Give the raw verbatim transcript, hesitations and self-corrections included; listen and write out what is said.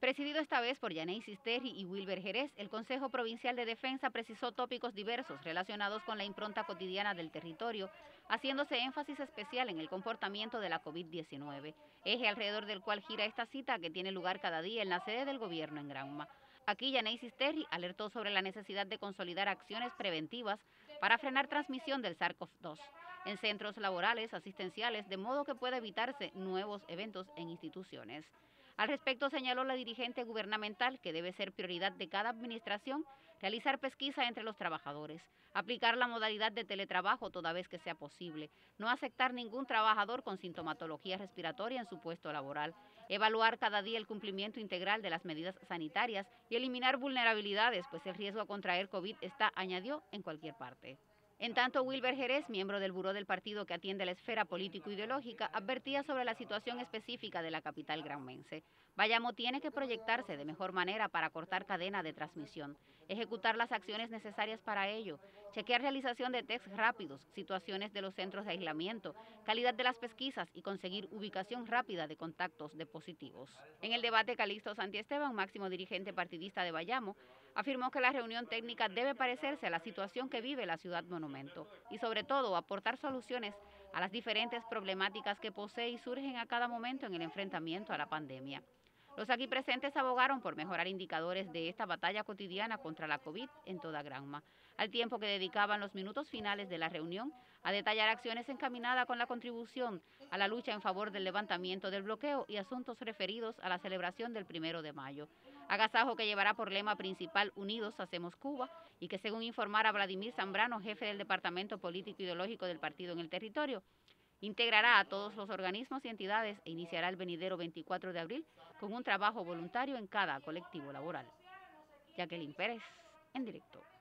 Presidido esta vez por Yanei Sisterri y Wilber Jerez, el Consejo Provincial de Defensa precisó tópicos diversos relacionados con la impronta cotidiana del territorio, haciéndose énfasis especial en el comportamiento de la COVID diecinueve, eje alrededor del cual gira esta cita que tiene lugar cada día en la sede del gobierno en Granma. Aquí Yanei Sisterri alertó sobre la necesidad de consolidar acciones preventivas para frenar transmisión del SARS-CoV dos en centros laborales, asistenciales, de modo que pueda evitarse nuevos eventos en instituciones. Al respecto señaló la dirigente gubernamental que debe ser prioridad de cada administración realizar pesquisa entre los trabajadores, aplicar la modalidad de teletrabajo toda vez que sea posible, no aceptar ningún trabajador con sintomatología respiratoria en su puesto laboral, evaluar cada día el cumplimiento integral de las medidas sanitarias y eliminar vulnerabilidades, pues el riesgo a contraer COVID está, añadió, en cualquier parte. En tanto, Wilber Jerez, miembro del buró del partido que atiende la esfera político-ideológica, advertía sobre la situación específica de la capital granmense. Bayamo tiene que proyectarse de mejor manera para cortar cadena de transmisión, ejecutar las acciones necesarias para ello, chequear realización de tests rápidos, situaciones de los centros de aislamiento, calidad de las pesquisas y conseguir ubicación rápida de contactos de positivos. En el debate, Calixto Santiesteban, máximo dirigente partidista de Bayamo, afirmó que la reunión técnica debe parecerse a la situación que vive la ciudad monumento y sobre todo aportar soluciones a las diferentes problemáticas que posee y surgen a cada momento en el enfrentamiento a la pandemia. Los aquí presentes abogaron por mejorar indicadores de esta batalla cotidiana contra la COVID en toda Granma, al tiempo que dedicaban los minutos finales de la reunión a detallar acciones encaminadas con la contribución a la lucha en favor del levantamiento del bloqueo y asuntos referidos a la celebración del primero de mayo. Agasajo que llevará por lema principal Unidos Hacemos Cuba y que, según informara Vladimir Zambrano, jefe del Departamento Político Ideológico del partido en el territorio, integrará a todos los organismos y entidades e iniciará el venidero veinticuatro de abril con un trabajo voluntario en cada colectivo laboral. Jacqueline Pérez, en directo.